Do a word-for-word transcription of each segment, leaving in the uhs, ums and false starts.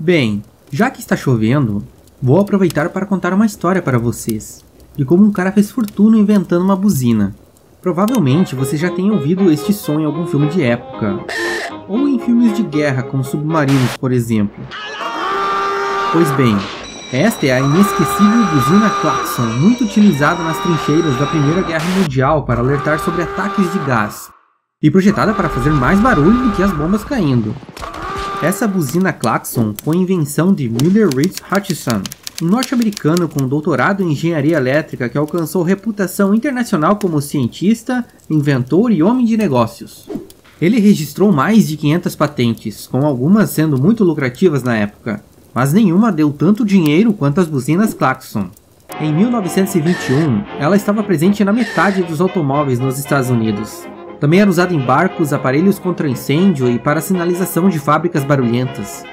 Bem, já que está chovendo, vou aproveitar para contar uma história para vocês, de como um cara fez fortuna inventando uma buzina. Provavelmente você já tenha ouvido este som em algum filme de época, ou em filmes de guerra como Submarinos, por exemplo. Pois bem, esta é a inesquecível buzina Klaxon, muito utilizada nas trincheiras da Primeira Guerra Mundial para alertar sobre ataques de gás, e projetada para fazer mais barulho do que as bombas caindo. Essa buzina Klaxon foi invenção de Miller Reed Hutchison, um norte-americano com doutorado em engenharia elétrica que alcançou reputação internacional como cientista, inventor e homem de negócios. Ele registrou mais de quinhentas patentes, com algumas sendo muito lucrativas na época, mas nenhuma deu tanto dinheiro quanto as buzinas Klaxon. Em mil novecentos e vinte e um, ela estava presente na metade dos automóveis nos Estados Unidos. Também era usada em barcos, aparelhos contra incêndio e para sinalização de fábricas barulhentas.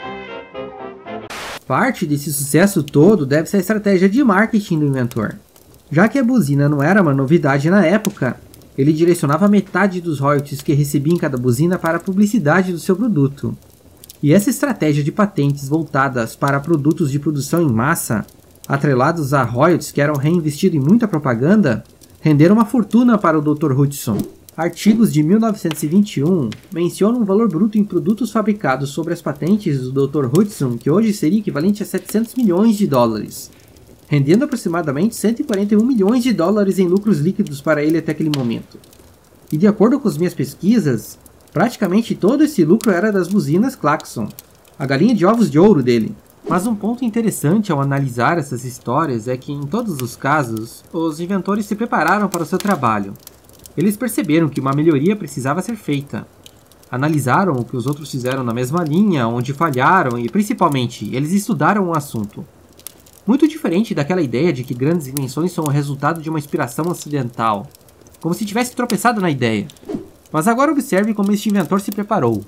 Parte desse sucesso todo deve-se à estratégia de marketing do inventor. Já que a buzina não era uma novidade na época, ele direcionava metade dos royalties que recebia em cada buzina para a publicidade do seu produto. E essa estratégia de patentes voltadas para produtos de produção em massa, atrelados a royalties que eram reinvestidos em muita propaganda, renderam uma fortuna para o doutor Hutchison. Artigos de mil novecentos e vinte e um mencionam um valor bruto em produtos fabricados sobre as patentes do doutor Hutchison que hoje seria equivalente a setecentos milhões de dólares, rendendo aproximadamente cento e quarenta e um milhões de dólares em lucros líquidos para ele até aquele momento. E de acordo com as minhas pesquisas, praticamente todo esse lucro era das buzinas Klaxon, a galinha de ovos de ouro dele. Mas um ponto interessante ao analisar essas histórias é que, em todos os casos, os inventores se prepararam para o seu trabalho. Eles perceberam que uma melhoria precisava ser feita. Analisaram o que os outros fizeram na mesma linha, onde falharam e, principalmente, eles estudaram o assunto. Muito diferente daquela ideia de que grandes invenções são o resultado de uma inspiração acidental, como se tivesse tropeçado na ideia. Mas agora observe como este inventor se preparou.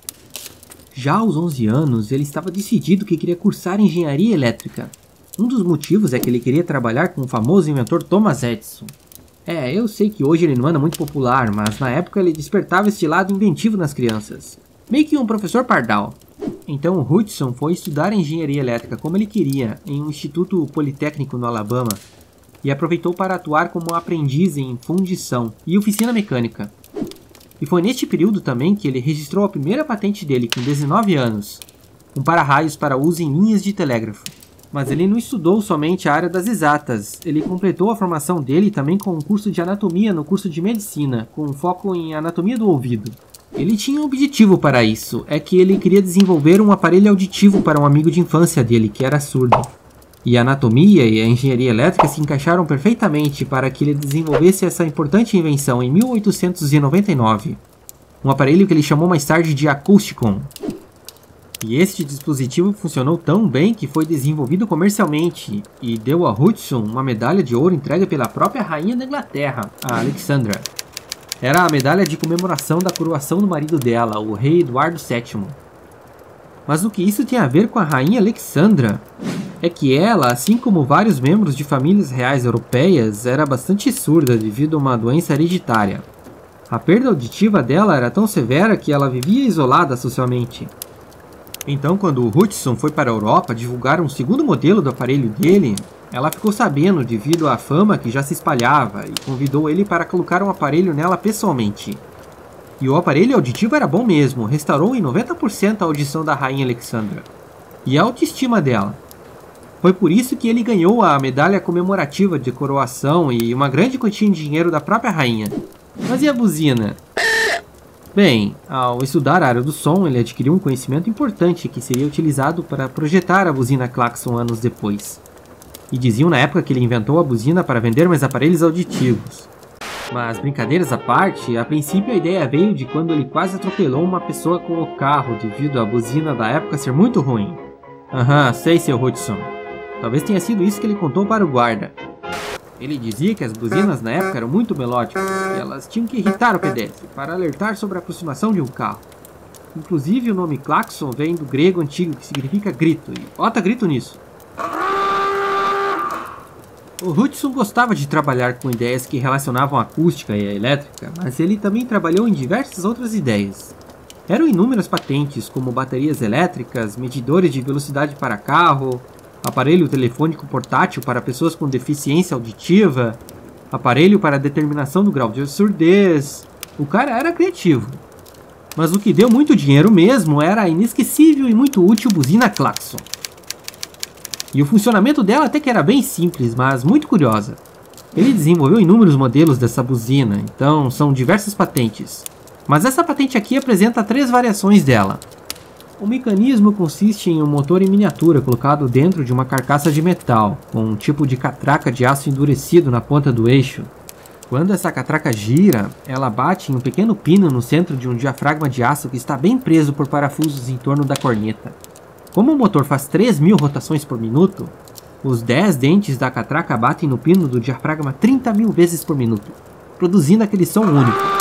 Já aos onze anos, ele estava decidido que queria cursar engenharia elétrica. Um dos motivos é que ele queria trabalhar com o famoso inventor Thomas Edison. É, eu sei que hoje ele não anda muito popular, mas na época ele despertava este lado inventivo nas crianças. Meio que um professor pardal. Então o Hutchison foi estudar engenharia elétrica como ele queria, em um instituto politécnico no Alabama, e aproveitou para atuar como aprendiz em fundição e oficina mecânica. E foi neste período também que ele registrou a primeira patente dele com dezenove anos, um para-raios para uso em linhas de telégrafo. Mas ele não estudou somente a área das exatas, ele completou a formação dele também com um curso de anatomia no curso de medicina, com foco em anatomia do ouvido. Ele tinha um objetivo para isso, é que ele queria desenvolver um aparelho auditivo para um amigo de infância dele, que era surdo. E a anatomia e a engenharia elétrica se encaixaram perfeitamente para que ele desenvolvesse essa importante invenção em mil oitocentos e noventa e nove, um aparelho que ele chamou mais tarde de Acousticon. E este dispositivo funcionou tão bem que foi desenvolvido comercialmente e deu a Hutchison uma medalha de ouro entregue pela própria rainha da Inglaterra, a Alexandra. Era a medalha de comemoração da coroação do marido dela, o rei Eduardo sétimo. Mas o que isso tem a ver com a rainha Alexandra? É que ela, assim como vários membros de famílias reais europeias, era bastante surda devido a uma doença hereditária. A perda auditiva dela era tão severa que ela vivia isolada socialmente. Então, quando o Hutchison foi para a Europa divulgar um segundo modelo do aparelho dele, ela ficou sabendo devido à fama que já se espalhava e convidou ele para colocar um aparelho nela pessoalmente. E o aparelho auditivo era bom mesmo, restaurou em noventa por cento a audição da rainha Alexandra e a autoestima dela. Foi por isso que ele ganhou a medalha comemorativa de coroação e uma grande quantia de dinheiro da própria rainha. Mas e a buzina? Bem, ao estudar a área do som, ele adquiriu um conhecimento importante que seria utilizado para projetar a buzina Klaxon anos depois. E diziam na época que ele inventou a buzina para vender mais aparelhos auditivos. Mas brincadeiras à parte, a princípio a ideia veio de quando ele quase atropelou uma pessoa com o carro devido à buzina da época ser muito ruim. Aham, sei, seu Hutchison. Talvez tenha sido isso que ele contou para o guarda. Ele dizia que as buzinas na época eram muito melódicas e elas tinham que irritar o pedestre para alertar sobre a aproximação de um carro. Inclusive o nome Klaxon vem do grego antigo que significa grito, e bota grito nisso. O Hutchison gostava de trabalhar com ideias que relacionavam a acústica e a elétrica, mas ele também trabalhou em diversas outras ideias. Eram inúmeras patentes, como baterias elétricas, medidores de velocidade para carro, aparelho telefônico portátil para pessoas com deficiência auditiva, aparelho para determinação do grau de surdez. O cara era criativo. Mas o que deu muito dinheiro mesmo era a inesquecível e muito útil buzina Klaxon. E o funcionamento dela até que era bem simples, mas muito curiosa. Ele desenvolveu inúmeros modelos dessa buzina, então são diversas patentes. Mas essa patente aqui apresenta três variações dela. O mecanismo consiste em um motor em miniatura colocado dentro de uma carcaça de metal, com um tipo de catraca de aço endurecido na ponta do eixo. Quando essa catraca gira, ela bate em um pequeno pino no centro de um diafragma de aço que está bem preso por parafusos em torno da corneta. Como o motor faz três mil rotações por minuto, os dez dentes da catraca batem no pino do diafragma trinta mil vezes por minuto, produzindo aquele som único.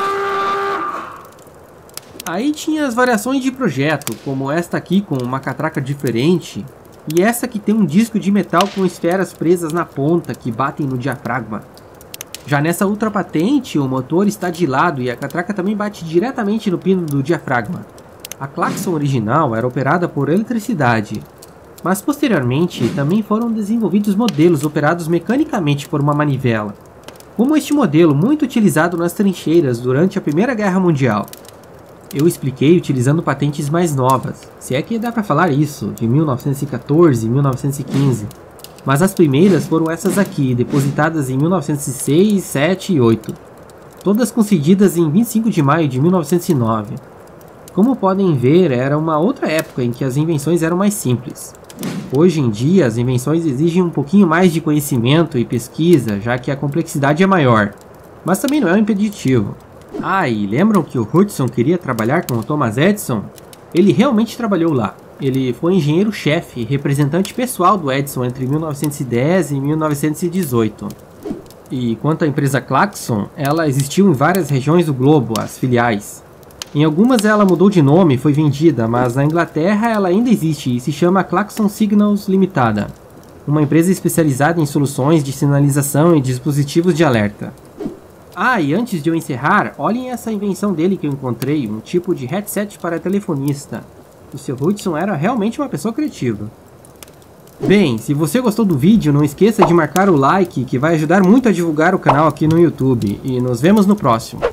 Aí tinha as variações de projeto, como esta aqui com uma catraca diferente, e essa que tem um disco de metal com esferas presas na ponta que batem no diafragma. Já nessa outra patente, o motor está de lado e a catraca também bate diretamente no pino do diafragma. A Klaxon original era operada por eletricidade, mas posteriormente também foram desenvolvidos modelos operados mecanicamente por uma manivela, como este modelo muito utilizado nas trincheiras durante a Primeira Guerra Mundial. Eu expliquei utilizando patentes mais novas, se é que dá para falar isso, de mil novecentos e quatorze e mil novecentos e quinze. Mas as primeiras foram essas aqui, depositadas em mil novecentos e seis, sete e oito. Todas concedidas em vinte e cinco de maio de mil novecentos e nove. Como podem ver, era uma outra época em que as invenções eram mais simples. Hoje em dia, as invenções exigem um pouquinho mais de conhecimento e pesquisa, já que a complexidade é maior. Mas também não é um impeditivo. Ah, e lembram que o Hudson queria trabalhar com o Thomas Edison? Ele realmente trabalhou lá. Ele foi engenheiro-chefe e representante pessoal do Edison entre mil novecentos e dez e mil novecentos e dezoito. E quanto à empresa Klaxon, ela existiu em várias regiões do globo, as filiais. Em algumas ela mudou de nome e foi vendida, mas na Inglaterra ela ainda existe e se chama Klaxon Signals Limitada, uma empresa especializada em soluções de sinalização e dispositivos de alerta. Ah, e antes de eu encerrar, olhem essa invenção dele que eu encontrei, um tipo de headset para telefonista. O seu Hudson era realmente uma pessoa criativa. Bem, se você gostou do vídeo, não esqueça de marcar o like, que vai ajudar muito a divulgar o canal aqui no YouTube, e nos vemos no próximo.